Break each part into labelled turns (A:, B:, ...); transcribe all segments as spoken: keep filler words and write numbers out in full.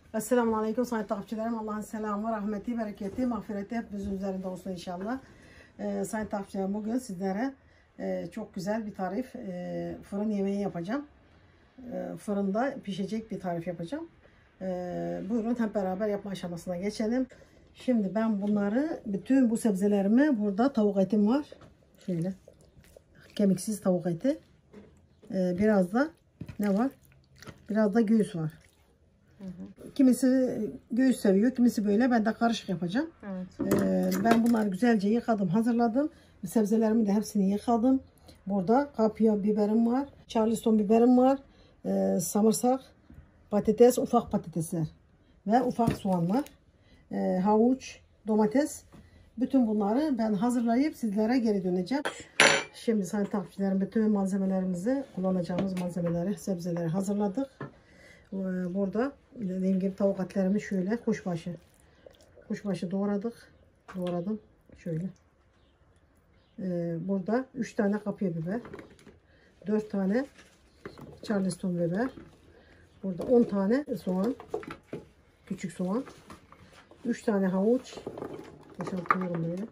A: Esselamu Aleyküm sayın takipçilerim. Allah'ın selamı, rahmeti, bereketi, mağfireti hepimizin üzerinde olsun inşallah. Ee, sayın takipçilerim, bugün sizlere e, çok güzel bir tarif, e, fırın yemeği yapacağım. E, fırında pişecek bir tarif yapacağım. E, buyurun hep beraber yapma aşamasına geçelim. Şimdi ben bunları, bütün bu sebzelerimi, burada tavuk etim var. Şöyle kemiksiz tavuk eti. E, biraz da ne var? Biraz da göğüs var. Hı hı. Kimisi göğüs seviyor, kimisi böyle. Ben de karışık yapacağım. Evet. Ee, ben bunları güzelce yıkadım, hazırladım. Sebzelerimi de hepsini yıkadım. Burada kapya biberim var, Charleston biberim var, ee, samırsak, patates, ufak patatesler ve ufak soğan var. Ee, havuç, domates. Bütün bunları ben hazırlayıp sizlere geri döneceğim. Şimdi sayın takipçilerim, bütün malzemelerimizi, kullanacağımız malzemeleri, sebzeleri hazırladık. Burada dediğim gibi tavuk etlerimi şöyle kuşbaşı kuşbaşı doğradık. Doğradım. Şöyle. Ee, burada üç tane kapya biber. dört tane Charleston biber. Burada on tane soğan. Küçük soğan. üç tane havuç. Boşaltıyorum böyle.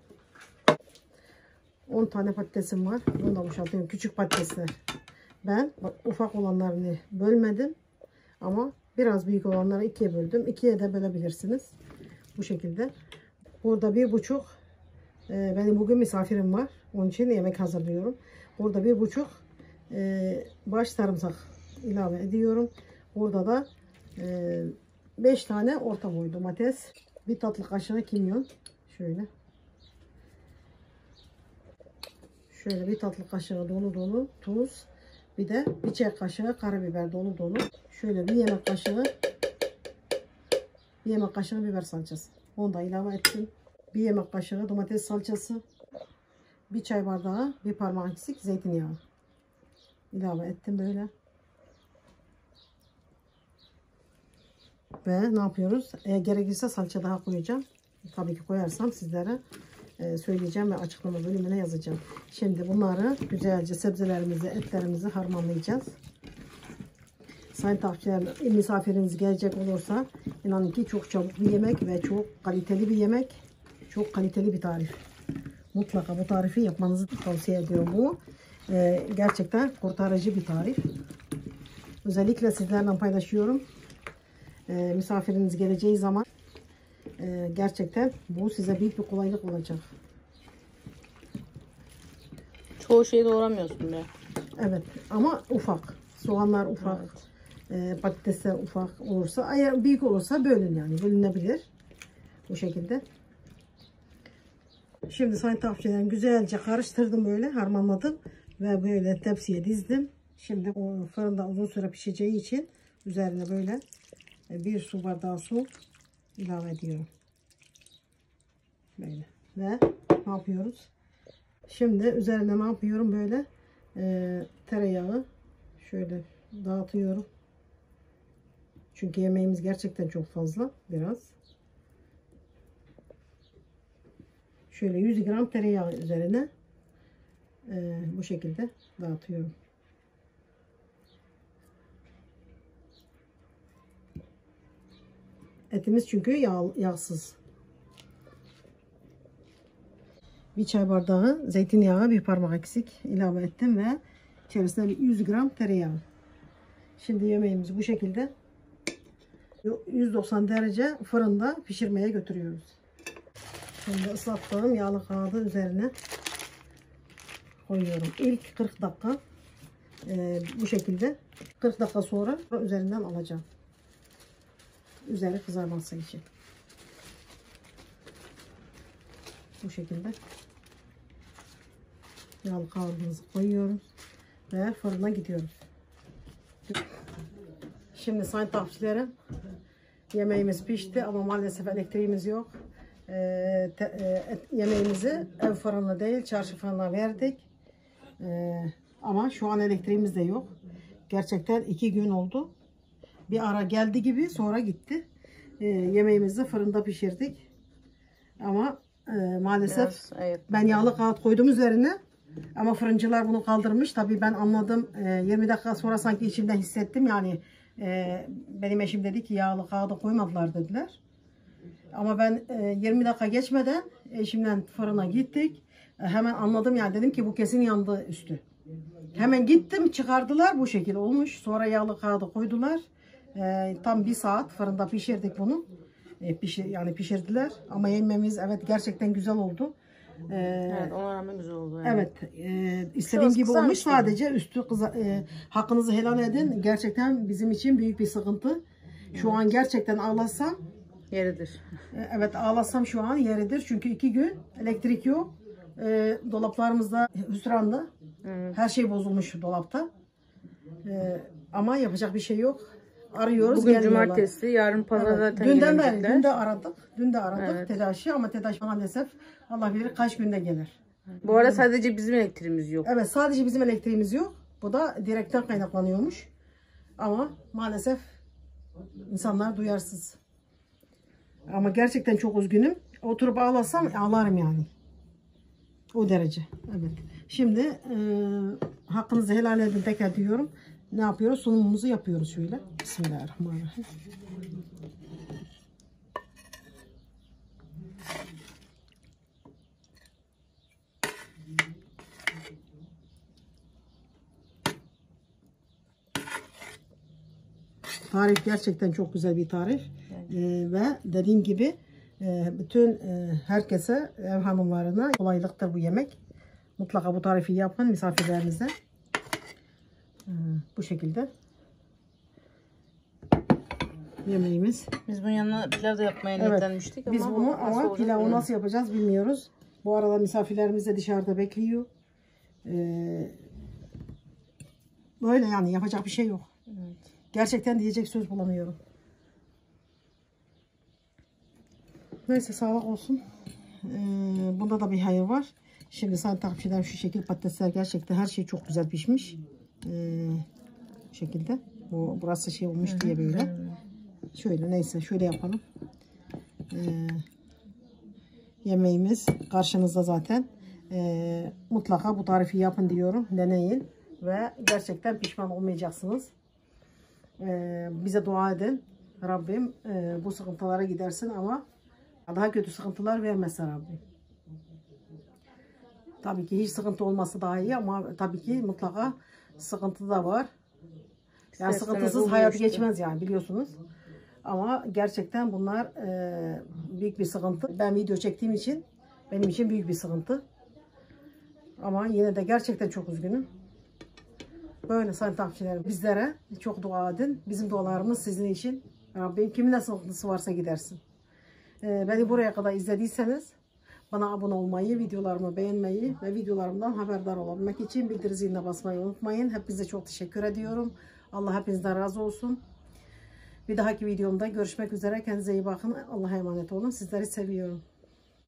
A: on tane patatesim var. Bunu da boşaltıyorum. Küçük patatesler. Ben bak, ufak olanlarını bölmedim. Ama biraz büyük olanları ikiye böldüm. İkiye de bölebilirsiniz. Bu şekilde. Burada bir buçuk e, benim bugün misafirim var. Onun için yemek hazırlıyorum. Burada bir buçuk e, baş sarımsak ilave ediyorum. Burada da e, beş tane orta boy domates. Bir tatlı kaşığı kimyon. Şöyle. Şöyle bir tatlı kaşığı dolu dolu tuz. Bir de bir çay kaşığı karabiber dolu dolu. Şöyle bir yemek kaşığı bir yemek kaşığı biber salçası. Onu da ilave ettim. Bir yemek kaşığı domates salçası. Bir çay bardağı, bir parmak eksik zeytinyağı. İlave ettim böyle. Ve ne yapıyoruz? Eğer gerekirse salça daha koyacağım. Tabii ki koyarsam sizlere söyleyeceğim ve açıklama bölümüne yazacağım. Şimdi bunları güzelce sebzelerimizi, etlerimizi harmanlayacağız. Sayın takipçilerim, misafiriniz gelecek olursa inanın ki çok çabuk bir yemek ve çok kaliteli bir yemek. Çok kaliteli bir tarif. Mutlaka bu tarifi yapmanızı tavsiye ediyorum. Bu e, gerçekten kurtarıcı bir tarif. Özellikle sizlerle paylaşıyorum. E, misafiriniz geleceği zaman e, gerçekten bu size büyük bir kolaylık olacak.
B: Çoğu şeyi doğramıyorsun be.
A: Evet ama ufak. Soğanlar ufak. Evet. E, patatesler ufak olursa, eğer büyük olursa bölün yani. Bölünebilir. Bu şekilde. Şimdi sayın takipçilerim güzelce karıştırdım böyle. Harmanladım. Ve böyle tepsiye dizdim. Şimdi o fırında uzun süre pişeceği için üzerine böyle bir su bardağı su ilave ediyorum. Böyle. Ve ne yapıyoruz? Şimdi üzerine ne yapıyorum? Böyle e, tereyağı şöyle dağıtıyorum. Çünkü yemeğimiz gerçekten çok fazla. Biraz. Şöyle yüz gram tereyağı üzerine e, bu şekilde dağıtıyorum. Etimiz çünkü yağ, yağsız. Bir çay bardağı zeytinyağı, bir parmak eksik ilave ettim ve içerisine yüz gram tereyağı. Şimdi yemeğimizi bu şekilde yüz doksan derece fırında pişirmeye götürüyoruz. Şimdi ıslattığım yağlı kağıdı üzerine koyuyorum. İlk kırk dakika e, bu şekilde. kırk dakika sonra üzerinden alacağım. Üzeri kızarması için. Bu şekilde yağlı kağıdımızı koyuyoruz ve fırına gidiyoruz. Şimdi sayın takipçilerim, yemeğimiz pişti ama maalesef elektriğimiz yok. Ee, te, e, yemeğimizi ev fırınına değil çarşı fırınına verdik. Ee, ama şu an elektriğimiz de yok. Gerçekten iki gün oldu. Bir ara geldi gibi sonra gitti. Ee, yemeğimizi fırında pişirdik. Ama e, maalesef
B: Biraz, evet.
A: Ben yağlı kağıt koydum üzerine. Ama fırıncılar bunu kaldırmış. Tabii ben anladım. E, yirmi dakika sonra sanki içimden hissettim. Yani Ee, benim eşim dedi ki yağlı kağıda koymadılar dediler. Ama ben e, yirmi dakika geçmeden eşimle fırına gittik. E, hemen anladım yani, dedim ki bu kesin yandı üstü. Hemen gittim, çıkardılar, bu şekil olmuş. Sonra yağlı kağıda koydular. E, tam bir saat fırında pişirdik bunu. E, pişir, yani pişirdiler. Ama yemeğimiz evet gerçekten güzel oldu. E,
B: Evet, ona rağmen güzel oldu. Yani.
A: Evet, e, istediğim gibi olmuş. Sadece üstü kıza, e, hakkınızı helal edin. Gerçekten bizim için büyük bir sıkıntı. Şu an gerçekten ağlasam
B: Yeridir.
A: e, evet ağlasam şu an yeridir. Çünkü iki gün elektrik yok. E, dolaplarımızda hüsranda.
B: Evet.
A: Her şey bozulmuş dolapta. E, ama yapacak bir şey yok. Arıyoruz,
B: Bugün
A: gelmiyorlar.
B: cumartesi, yarın pazar
A: Evet.
B: zaten
A: Dünden beri,
B: gelecekler.
A: dün de aradık. Dün de aradık
B: Evet.
A: tedaşı, ama tedaşı maalesef Allah bilir kaç günde gelir.
B: Bu arada sadece bizim elektriğimiz yok.
A: Evet, sadece bizim elektriğimiz yok. Bu da direkten kaynaklanıyormuş. Ama maalesef insanlar duyarsız. Ama gerçekten çok üzgünüm. Oturup ağlasam ağlarım yani. O derece. Evet. Şimdi e, hakkınızı helal edin tekrar diyorum. Ne yapıyoruz? Sunumumuzu yapıyoruz şöyle. Bismillahirrahmanirrahim. Tarif gerçekten çok güzel bir tarif. Ee, ve dediğim gibi e, bütün e, herkese, ev hanımlarına kolaylıktır bu yemek. Mutlaka bu tarifi yapın misafirlerinize. Ee, bu şekilde yemeğimiz.
B: Biz bunun yanına pilav da yapmaya
A: Evet,
B: niyetlenmiştik ama
A: biz bunu ama pilavı nasıl yapacağız bilmiyoruz. Bu arada misafirlerimiz de dışarıda bekliyor. Ee, böyle yani, yapacak bir şey yok.
B: Evet.
A: Gerçekten diyecek söz bulamıyorum. Neyse, sağlık olsun. Ee, bunda da bir hayır var. Şimdi sana takipçilerim, şu şekil patatesler gerçekten her şey çok güzel pişmiş. Ee, bu şekilde. Bu, burası şey olmuş Hı-hı. diye böyle. Hı-hı. Şöyle neyse şöyle yapalım. Ee, yemeğimiz karşınızda zaten. Ee, mutlaka bu tarifi yapın diyorum. Deneyin. Ve gerçekten pişman olmayacaksınız. Ee, bize dua edin. Rabbim e, bu sıkıntılara gidersin ama daha kötü sıkıntılar vermesin Rabbim. Tabii ki hiç sıkıntı olması daha iyi ama tabii ki mutlaka sıkıntı da var. Yani İster sıkıntısız hayat işte. geçmez yani, biliyorsunuz. Ama gerçekten bunlar e, büyük bir sıkıntı. Ben video çektiğim için benim için büyük bir sıkıntı. Ama yine de gerçekten çok üzgünüm. Böyle sayın takipçilerim, bizlere çok dua edin. Bizim dualarımız sizin için. Rabbim kimin ne sıkıntısı varsa gidersin. Ee, beni buraya kadar izlediyseniz bana abone olmayı, videolarımı beğenmeyi ve videolarımdan haberdar olabilmek için bildirim ziline basmayı unutmayın. Hepinize çok teşekkür ediyorum. Allah hepinizden razı olsun. Bir dahaki videomda görüşmek üzere. Kendinize iyi bakın. Allah'a emanet olun. Sizleri seviyorum.